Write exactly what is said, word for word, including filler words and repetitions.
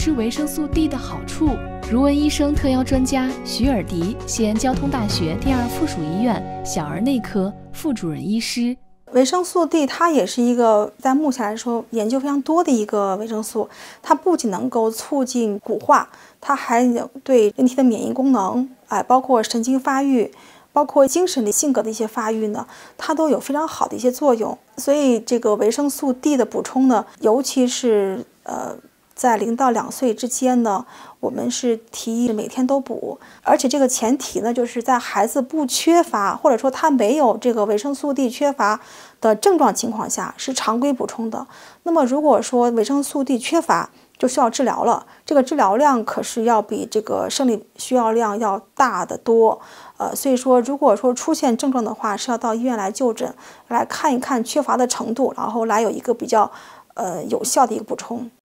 吃维生素 D 的好处。如闻医生特邀专家徐尔迪，西安交通大学第二附属医院小儿内科副主任医师。 维生素 D 它也是一个在目前来说研究非常多的一个维生素，它不仅能够促进骨化，它还有对人体的免疫功能，哎，包括神经发育，包括精神的性格的一些发育呢，它都有非常好的一些作用。所以这个维生素 D 的补充呢，尤其是呃在零到两岁之间呢，我们是提议每天都补，而且这个前提呢，就是在孩子不缺乏，或者说他没有这个维生素 D 缺乏的症状情况下，是常规补充的。那么如果说维生素 D 缺乏，就需要治疗了，这个治疗量可是要比这个生理需要量要大得多。呃，所以说，如果说出现症状的话，是要到医院来就诊，来看一看缺乏的程度，然后来有一个比较呃有效的一个补充。